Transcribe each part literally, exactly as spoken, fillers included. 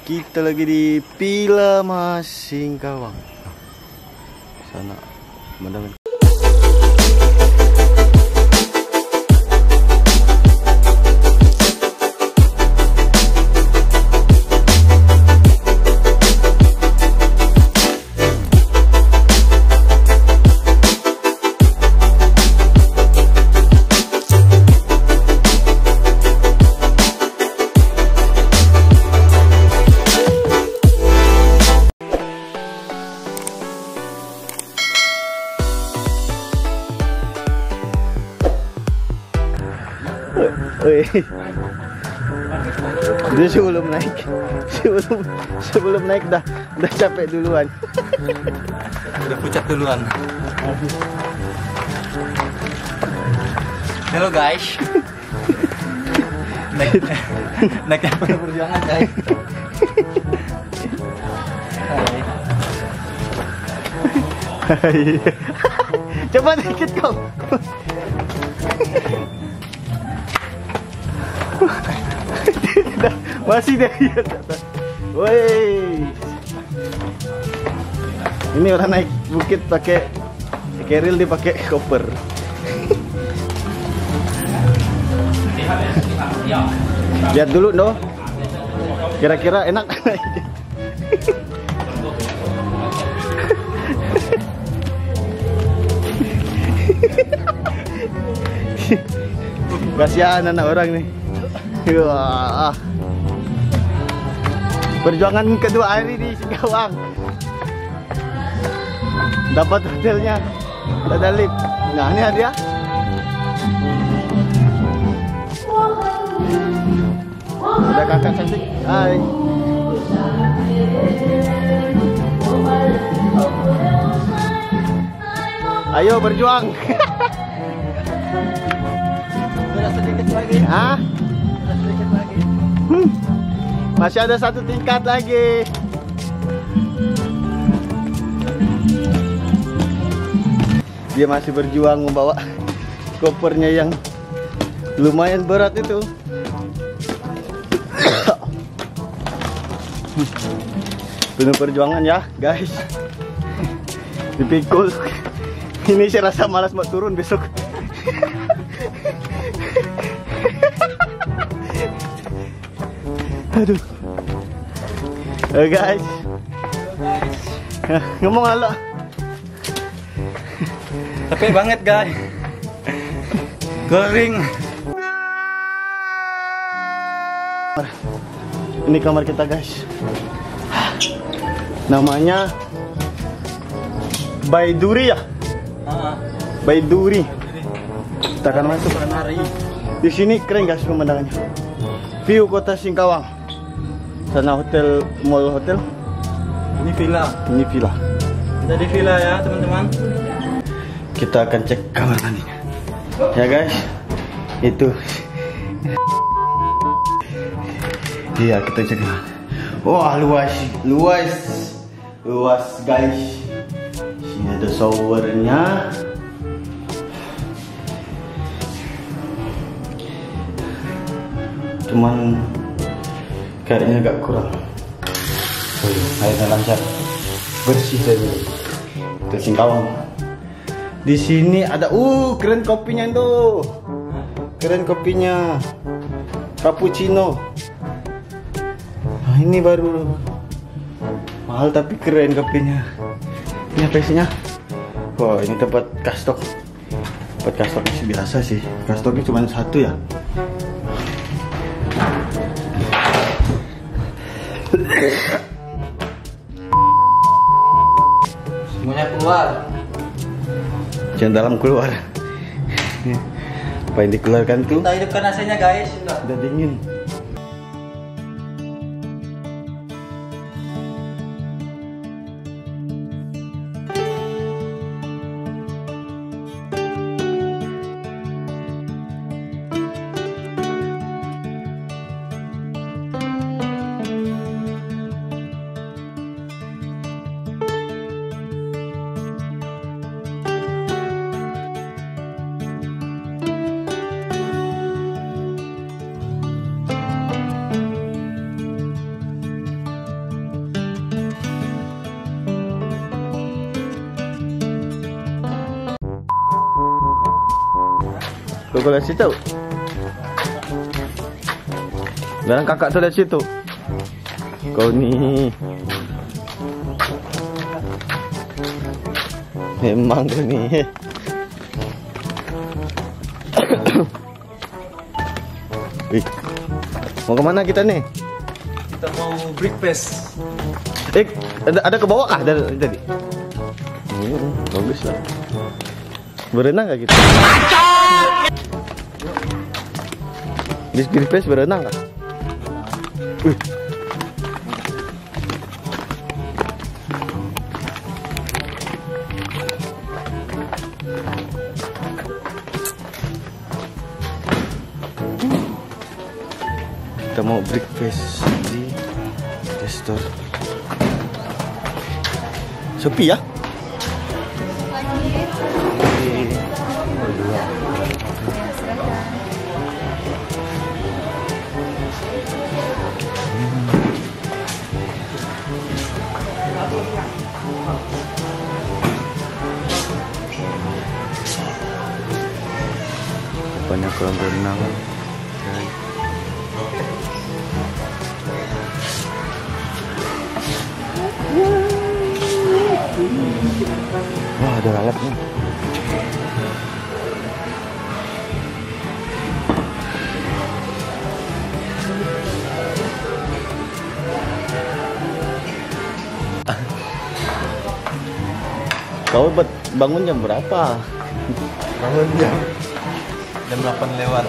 Kita lagi di Villa Mas Singkawang. Sana pemandangan. Woi, dia sebelum naik, sebelum sebelum naik dah dah capek duluan, udah pucat duluan. Halo guys, naik naik apa perjuangan guys? Hai, coba dikit kau. Masih dia lihat atas. Woi, ini orang naik bukit pakai keril, dia pakai koper. Lihat dulu no, kira-kira enak naik. Kasihan anak orang nih. Wah. Perjuangan kedua hari di Singkawang. Dapat hotelnya, ada lift. Nah ini hadiah. Ada kakak cantik. Hai. Ayo berjuang. Sudah sedikit lagi. Hah? Sudah sedikit lagi. Hmm. Masih ada satu tingkat lagi. Dia masih berjuang membawa kopernya yang lumayan berat itu. Penuh perjuangan ya guys. Dipikul. Ini saya rasa malas mau turun besok. Aduh. Oh guys. Ngomong ala. Capek banget guys. Kering. Ini kamar kita guys. Namanya Baiduri ya? Ah, Baiduri. Kita akan masuk. hari. Di sini keren guys pemandangannya. View kota Singkawang. Sana hotel, mall hotel. Ini villa. Ini villa. Kita di villa ya teman-teman. Kita akan cek kamar mandinya. Ya guys. Itu. Iya kita cek. Wah luas, luas, luas guys. Sini ada showernya. Cuman kayaknya agak kurang. Oh iya, airnya lancar, bersih saja. Itu Singkawang. Di sini ada, uh keren kopinya itu, keren kopinya, cappuccino. Nah, ini baru mahal tapi keren kopinya. Ini apa isinya? Wah ini tempat kastok. Tempat kastok masih biasa sih. Kastoknya cuma satu ya. Semuanya keluar. Jangan dalam keluar. Apa yang dikeluarkan tuh? Kita hidupkan A C-nya guys. Sudah. Udah dingin. Kau kau lihat situ. Jangan kakak tu lihat situ. Kau ni memang kau ni. Wih, mau kemana kita nih? Kita mau breakfast. Eh, ada, ada ke bawah kah dari tadi? Hmm, bagus lah. Berenang kah kita? Di breakfast berenang kah? Wih. Kita mau breakfast di restoran. Sepi ya? Banyak kolam renang. Wah, ada lalapnya. Kau bangun jam berapa? Bangun jam jam delapan lewat.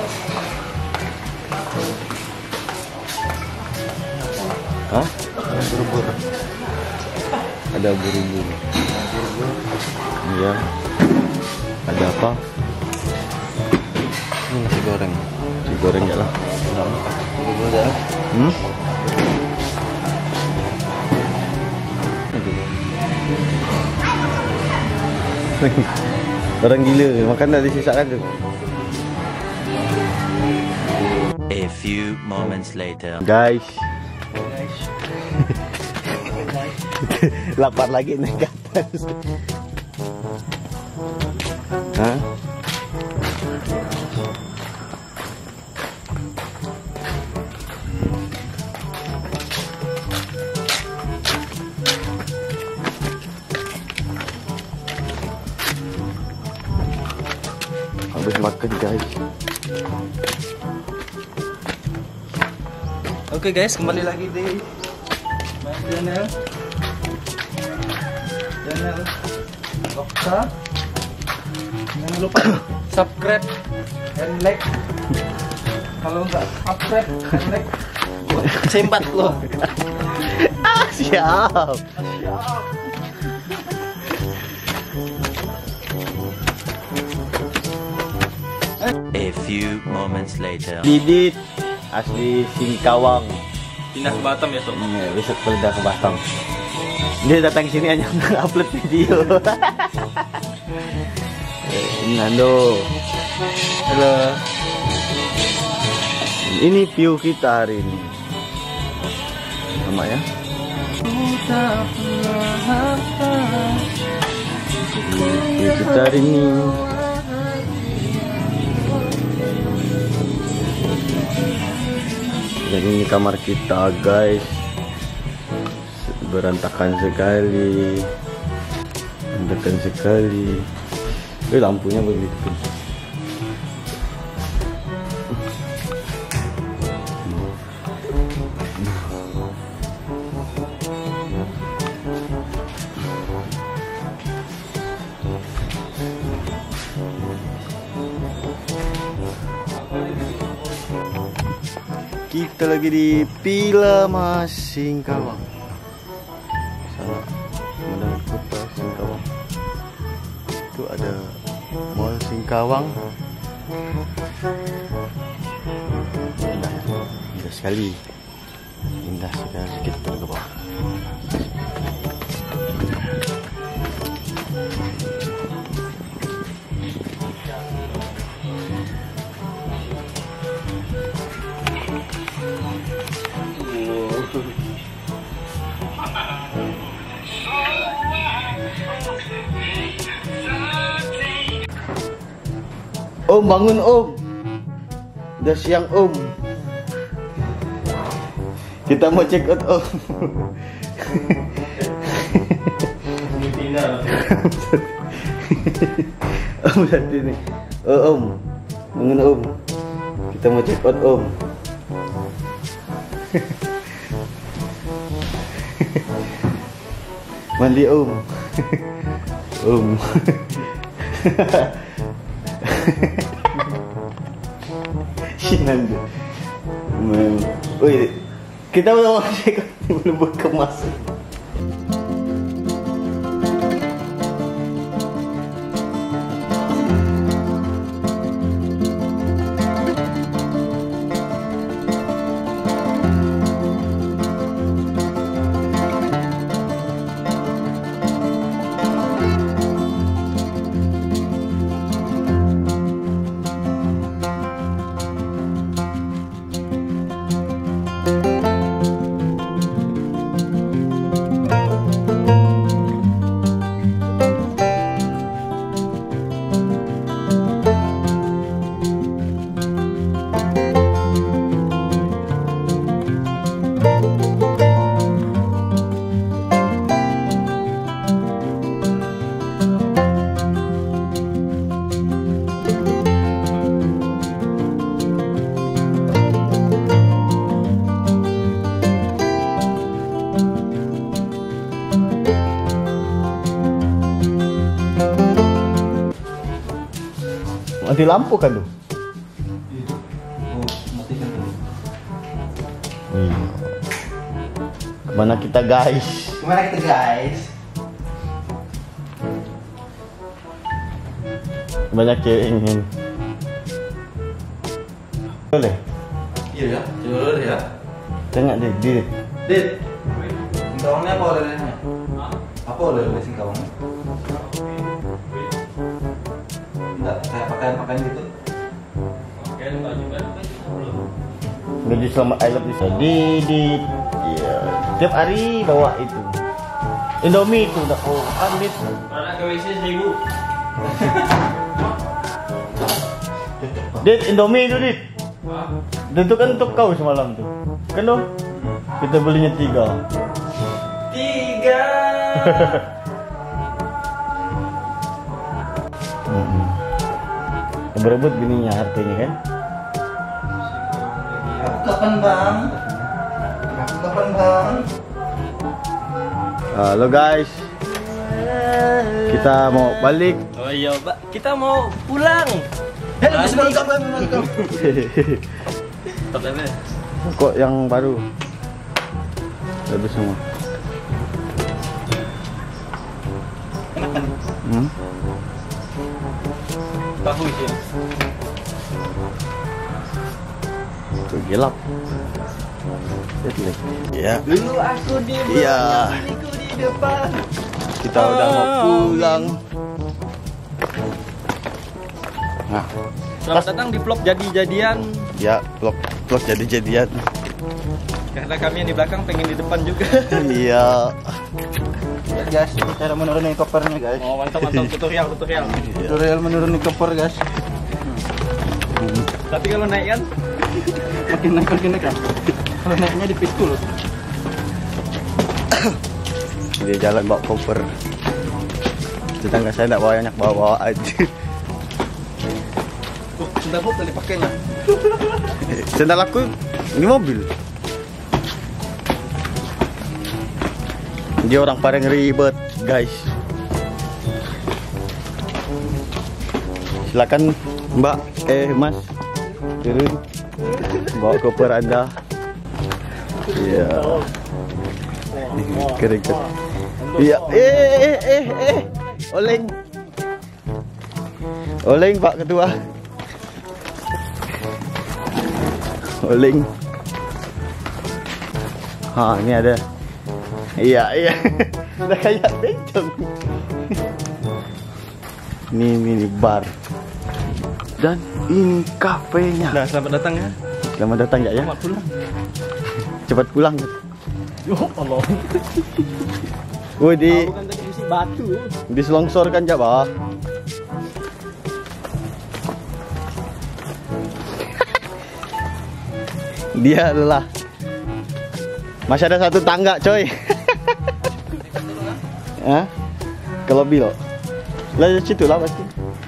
Hah? Buru-buru. Ada buru-buru. Iya. Ada apa? Hmm, nasi goreng. Nasi goreng ya lah. Buru-buru dah. Hmm? Orang gila makan dah disisakan tu. A few moments later. Guys. Lapar lagi naik ke atas. Hah? Habis makan guys. Oke guys, kembali lagi di my channel. Channel Okta. Jangan lupa subscribe dan like. Kalau nggak subscribe dan like, sempat lo. Ah, siap. A few moments later. Didit asli Singkawang. Pindah ke Batam ya sob. Iya, besok pindah ke Batam. Dia datang sini hanya upload video. Ini Nando. Halo. Ini view kita hari ini. Sama ya. View kita hari ini. Jadi ini kamar kita guys. Berantakan sekali. Berantakan sekali. Eh, lampunya begitu. Kita lagi di Villa Mas Singkawang. Sana mendengar kota Singkawang. Itu ada Mall Singkawang. Indah, indah sekali. Indah sekali. Kita turun ke bawah. Om, bangun Om. Udah siang Om. Kita mau check out Om. Om tadi nih. Oh Om, bangun Om. Kita mau check out Om. Mandi Om. Om. Sinan. Woi, kita mau cek belum kemas. Mati lampu kan tuh? Oh, matikan dulu. Iya. Kemana kita guys? Kemana kita guys? Banyak cewek ingin. Boleh? Iya ya, coba dulu ya. Tengok deh, dit. Dit, singkawangnya apa oleh-olehnya? Apa oleh-oleh singkawangnya? Enggak, kayak pakaian-pakaian gitu. Pakaian baju kan belum. Baju selamat I love you. Didit. Iya. Tiap hari bawa itu. Indomie itu udah oh, amit. Pernah ke W C seribu. Dit, Indomie itu, Dit. Itu kan untuk kau semalam tuh. Kan dong? Kita belinya tiga. Tiga. Mm-mm. Berebut bininya hartanya kan? Aku kapan bang? Aku kapan bang? Halo guys. Kita mau balik. Oh iya, Pak. Kita mau pulang. Hello, welcome, welcome. Top Kok yang baru? Habis semua. Enakan. Hmm? Tahu sih. Tuh gelap. Ya. Dulu aku di Iya. diriku di depan. Kita udah mau pulang. Nah, Selamat datang di vlog jadi-jadian. ya vlog vlog jadi-jadian. Karena kami yang di belakang pengen di depan juga. Iya. Ya guys, cara menuruni kopernya guys. Oh, mantap mantap tutorial tutorial. Tutorial menuruni koper guys. Tapi kalau naik kan Makin naik makin naik kan. Kalau naiknya di pikul. Dia jalan bawa koper. Tetangga saya enggak bawa banyak, bawa-bawa aja. oh, sudah bu tadi pakainya. Sendal aku ini mobil. Dia orang paling ribet, guys. Silakan Mbak, eh Mas, turun bawa koper Anda. Iya. Keren keren. Iya, eh eh eh eh, oleng, oleng Pak Ketua. Oleng. Ha, ini ada. Iya, iya. Udah kayak bencong. Ini mini bar. Dan ini kafenya. Nah, selamat datang ya. Selamat datang ya ya. Selamat pulang. Cepat pulang. Yo Allah. Woi di Bukan tadi isi batu. diselongsorkan ya, Bah. Dia lelah. Masih ada satu tangga, coy. Hah? Ke lobby loh. Lah situ lah pasti.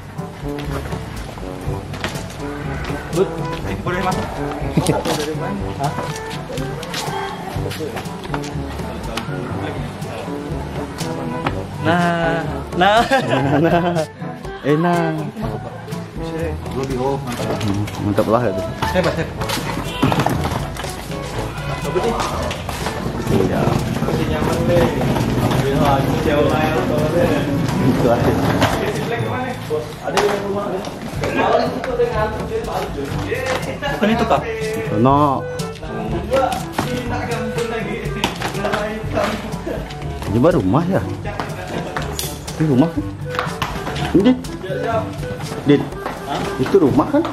Bud, boleh masuk. Dari mana? Hah? Nah, nah, Nah, enak. Lebih oh mantap. Mantap lah itu. Hebat hebat. Coba deh. Iya. masih nyaman deh. Alhamdulillah, itu jauh lah ya, deh. Itu aja. Ada yang rumah ada. Malah itu ada ngantuk dia balik. Bukan itu kak? No. Ini baru rumah ya? Ini rumah kan? Ini Dit. Itu rumah kan?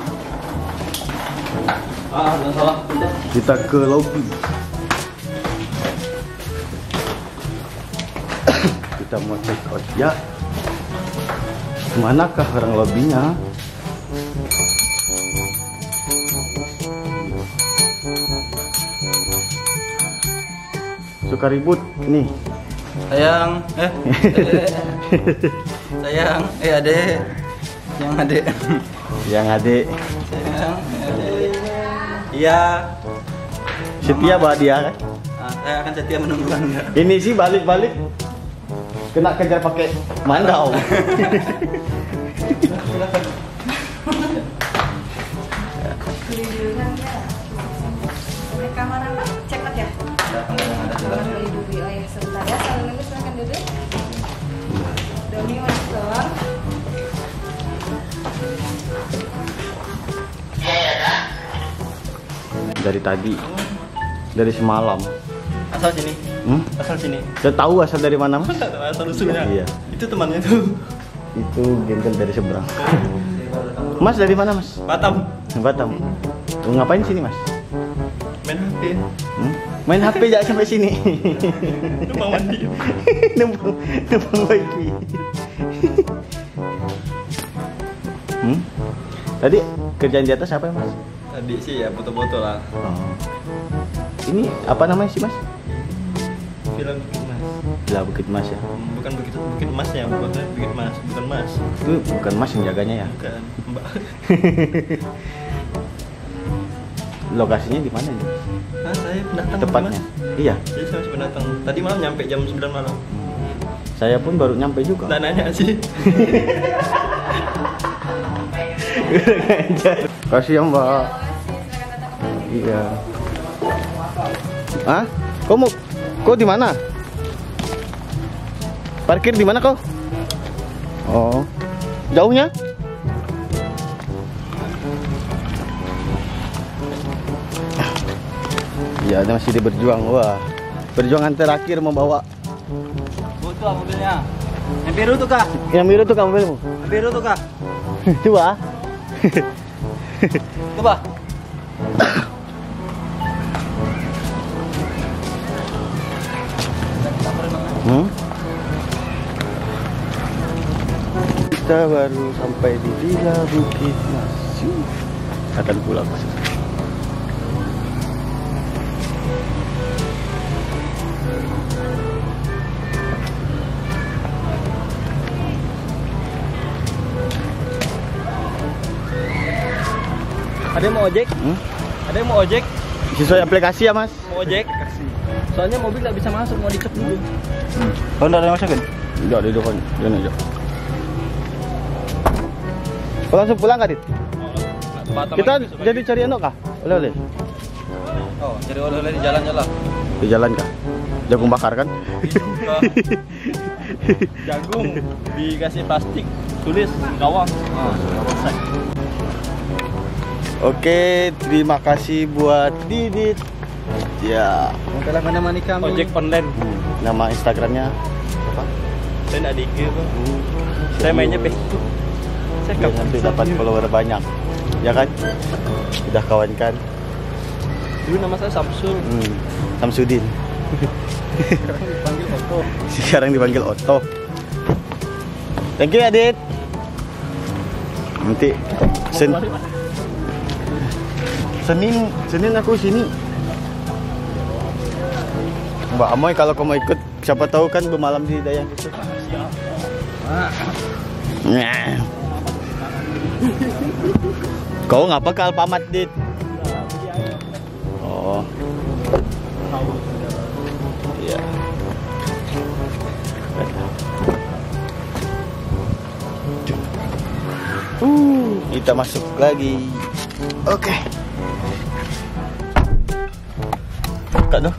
Ah, jangan salah. Kita ke lobby. Kita mau check out ya. Manakah orang lobbynya? Suka ribut nih. Sayang, eh, sayang, eh adek, yang adek, Yang adik sayang, adek, iya, setia bahwa dia kan? ah, saya akan setia menunggu anda. Ini sih balik-balik kena kejar pakai mandau. Kamar apa? Cek out ya? Kamar Doni Dubi. Oh ya, sebentar ya. Saya nunggu, silakan duduk. Doni masuk doang. Dari tadi, dari semalam. Asal sini, Hmm? asal sini. Saya tahu asal dari mana mas? Asal usulnya. Iya. Itu temannya tuh. Itu gembel dari seberang. Mas dari mana mas? Batam. Batam. Mau ngapain sini mas? Main H P. Hmm? Main H P jangan sampai sini. Numpang mandi. numpang numpang wifi. Hmm? Tadi kerjaan di atas apa ya mas? Tadi sih ya foto-foto lah. Oh. Ini apa namanya sih mas? Film Bukit Mas. Gila Bukit Mas ya. Bukan Bukit Bukit Masnya, bukan Bukit Mas, bukan Mas. Itu bukan mas yang jaganya ya? Bukan Mbak. Lokasinya di mana ini? Ah, saya pendatang. Tepatnya? Mas. Iya. Saya masih pendatang. Tadi malam nyampe jam sembilan malam. Saya pun baru nyampe juga. Nggak nanya sih. Kasih ya mbak. Iya. Hah? Kau mau? Kau di mana? Parkir di mana kau? Oh, jauhnya? Ya, masih dia berjuang. Wah, perjuangan terakhir membawa. Butuh mobilnya. Yang biru tuh kak. Yang biru tuh kamu mobilmu. Yang biru tuh kak. Coba. Coba. Hmm? Kita baru sampai di Villa Bukit Mas. Akan pulang Mas. Ada yang mau ojek? Hmm? Ada yang mau ojek? Sesuai aplikasi ya Mas? Mau ojek? Soalnya mobil nggak bisa masuk, mau dicek dulu. Hmm. Kau nggak ada yang masukin? Enggak, di depan. Jangan aja. Kau langsung pulang kah, Dit? Batam Kita lagi besok jadi lagi. cari anu kah? Oleh-oleh. Oh, cari oleh-oleh di jalan jalan. Di jalan kah? Jagung bakar kan? Jagung dikasih plastik, tulis gawang. Ah, selesai. Oke, terima kasih buat Didit. Ya, Telah menemani kami. Ojek online. hmm, nama Instagramnya apa? Saya nggak dikir tuh. Saya mainnya Facebook. Saya Biar nggak nanti bisa dapat view. follower banyak. Ya kan? Udah kawan kan? Dulu nama saya Samsul. Hmm, Samsudin. Sekarang dipanggil Otto. Sekarang dipanggil Otto. Thank you, Adit. Nanti sen Senin, Senin aku sini. Mbak Amoy kalau kamu ikut, siapa tahu kan bermalam di Dayang itu. Nah. Kau ngapa ke Alfamart, Dit? Oh. Iya. Uh, kita masuk lagi. Oke. Okay. Buka dong.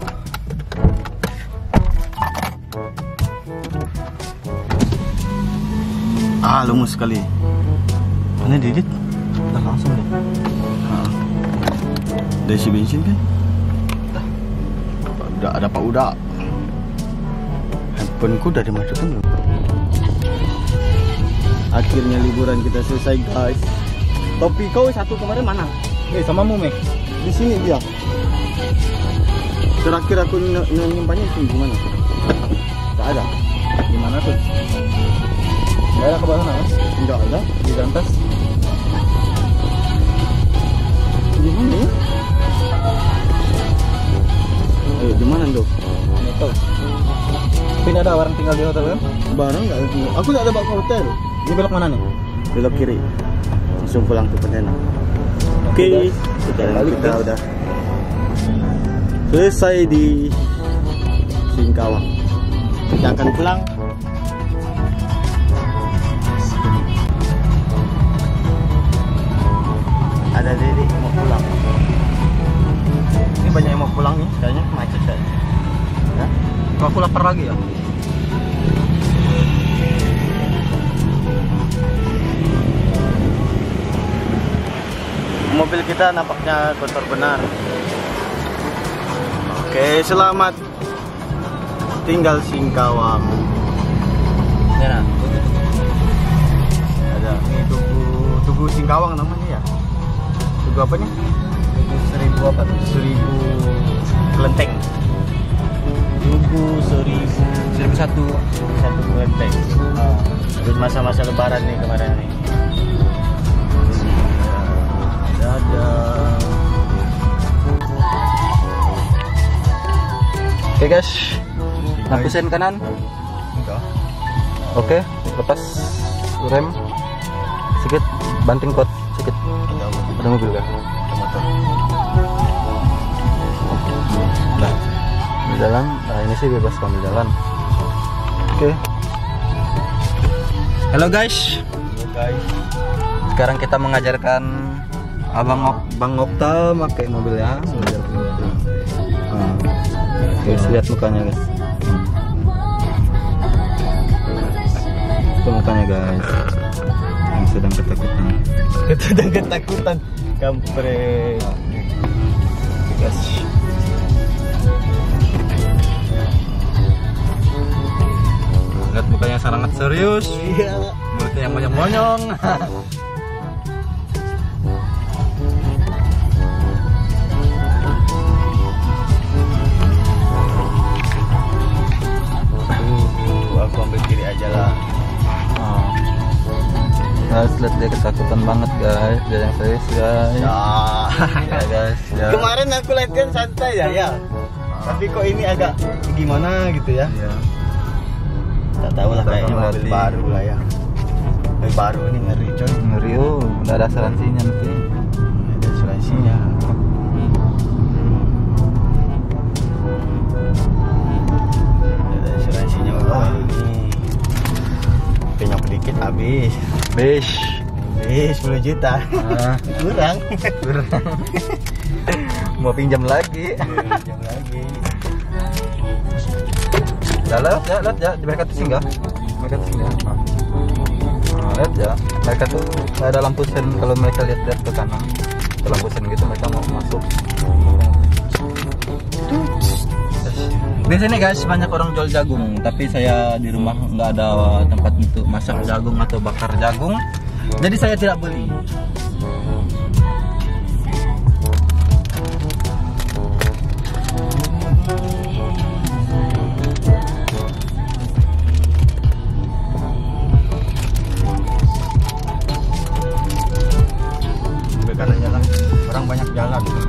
Ah, lumus sekali. Mana Didit? Udah langsung deh. Ah. Dari isi bensin kan? Dah. Udah ada Pak Uda. Handphoneku udah dimasukin belum? Akhirnya liburan kita selesai, guys. Topi kau satu kemarin mana? Eh, sama mu, Mek. Di sini dia. Terakhir aku nyimpannya di mana? Tak ada. Di mana tuh? Enggak ada ke bawah sana, Enggak ada. di dalam tas. Di mana? Ya? Eh, di mana tuh? Enggak tahu. Tapi ini ada orang tinggal di hotel kan? Barang enggak ada. Aku enggak ada bawa ke hotel. Ini belok mana nih? Belok kiri. Langsung pulang ke Pontianak. Oke, okay. Perjalanan kita guys. udah selesai di Singkawang. Kita akan pulang. Ada Dede mau pulang. Ini banyak yang mau pulang nih, kayaknya macet saja. Ya? Kok aku lapar lagi ya? Mobil kita nampaknya kotor benar. Oke, selamat tinggal Singkawang. Ya, nah. Ada ini Tugu Tugu Singkawang namanya ya. Tugu apa nih? Tugu seribu apa tuh? Seribu kelenteng. Tugu seribu Seribu satu. satu kelenteng. Oh. Terus masa-masa Lebaran nih kemarin nih. Dadah. Oke guys, lampu sen kanan. Enggak. Oke, lepas rem sedikit, banting kot sedikit. Ada mobil kah? Ada motor. Nah, di jalan. Nah ini sih bebas kamu jalan. Oke. Halo guys. Halo guys. Sekarang kita mengajarkan Abang Ok, Bang Okta pakai mobilnya. Belajar pakai mobil. Hmm. Guys, lihat mukanya guys. Itu mukanya guys. Yang sedang ketakutan. Sedang ketakutan. Kampret. Guys. Lihat mukanya sangat serius. Iya. Mulutnya yang monyong-monyong. Aku ambil kiri aja lah. Oh. Guys, lihat dia ketakutan banget guys. Dia yang serius guys. Ya. Ya guys. Ya. Kemarin aku lihat kan santai ya, ya. Tapi kok ini agak gimana gitu ya? Iya. Tak tahu lah, kayaknya Baru mobil latih. baru lah ya. Mobil baru ini ngeri coy. Ngeri oh, udah ada asuransinya nanti. Ada asuransinya. Ada asuransinya. Oh ini. Penyok dikit habis. Besh. Habis sepuluh juta. Ah, Kurang. kurang. Mau pinjam lagi. Jam lagi. Dah lihat ya, lihat ya, mereka tuh singgah. Mereka tuh singgah. Ah. Ah, lihat ya, mereka tuh ada lampu sen kalau mereka lihat-lihat ke kanan. Ada lampu sen gitu mereka mau masuk. Di sini guys banyak orang jual jagung, tapi saya di rumah nggak ada tempat untuk masak jagung atau bakar jagung, jadi saya tidak beli. Ambil kanan jalan. Orang banyak jalan.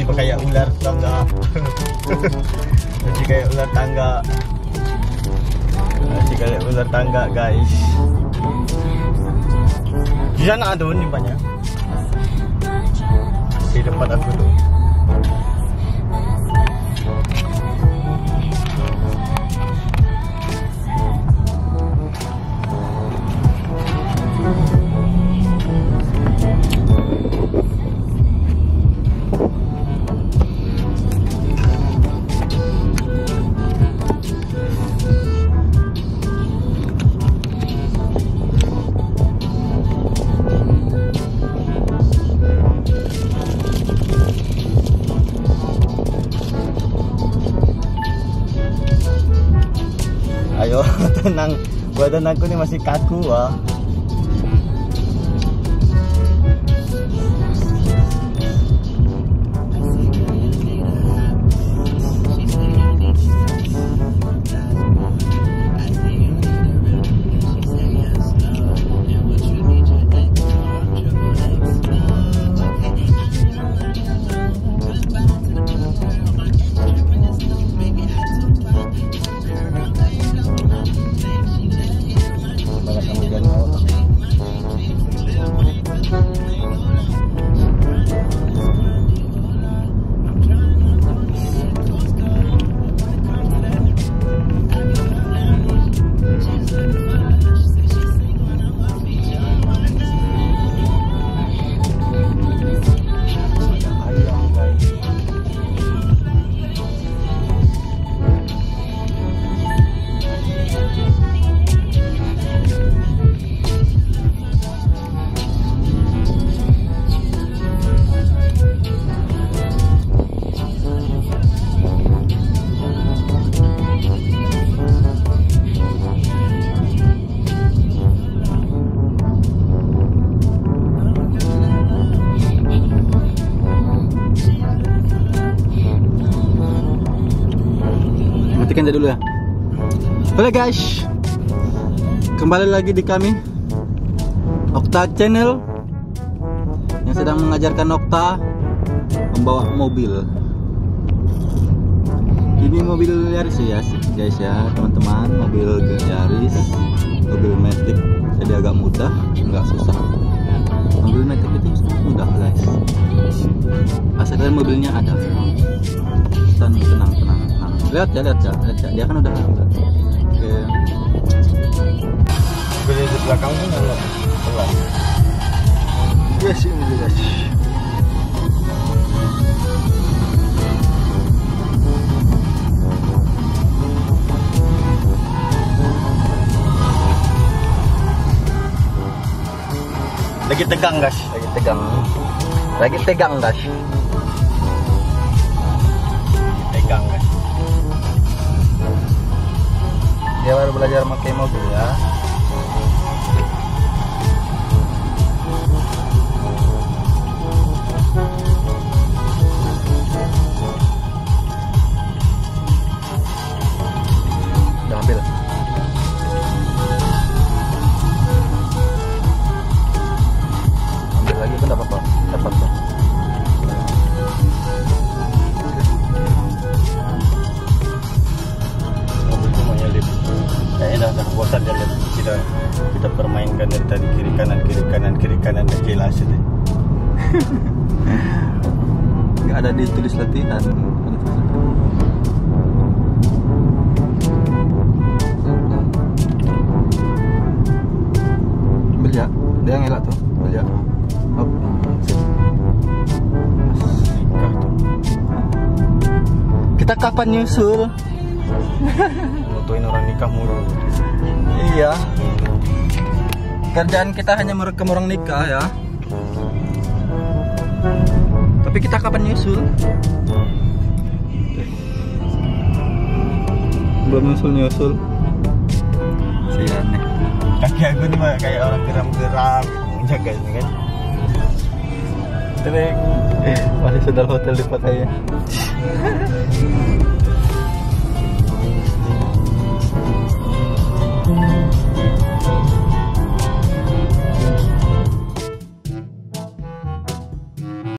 Apa kayak ular tangga? Masih kayak ular tangga. Masih kayak ular tangga, guys. Di sana ada nimpanya. Di tempat aku tuh. Ayo, tenang. Badan aku nih masih kaku, wah. Matikan aja dulu ya. Oke guys, kembali lagi di kami Okta Channel yang sedang mengajarkan Okta membawa mobil. Ini mobil Yaris ya guys ya teman-teman, mobil Yaris, mobil Matic. Jadi agak mudah, nggak susah. Mobil Matic itu mudah guys, asalkan mobilnya ada. Dan tenang tenang tenang. Lihat ya lihat ya, lihat ya. Dia kan udah. Oke. Mobil di belakang tuh nggak pelan. Iya sih mobil guys. Lagi tegang guys, Lagi tegang. Lagi tegang guys. tegang guys. Dia baru belajar pakai mobil ya. Udah ambil. Ambil lagi pun dapat kok. Dapat kok. Kayaknya dah bosan dia lihat kita kita permainkan dari tadi kiri kanan kiri kanan kiri kanan dah jelas itu. Nggak ada ditulis latihan. Ambil ya, dia ngelak tuh. Ambil ya. Hop. Kita kapan nyusul? Mutuin orang nikah mulu. Iya. Kerjaan kita hanya merekam orang nikah ya. Tapi kita kapan nyusul? Belum nyusul nyusul. Sian nih. Kaki aku nih mah kayak orang geram-geram menjaga ini kan. Tereng. Masih sedal hotel di Pattaya. Thank you.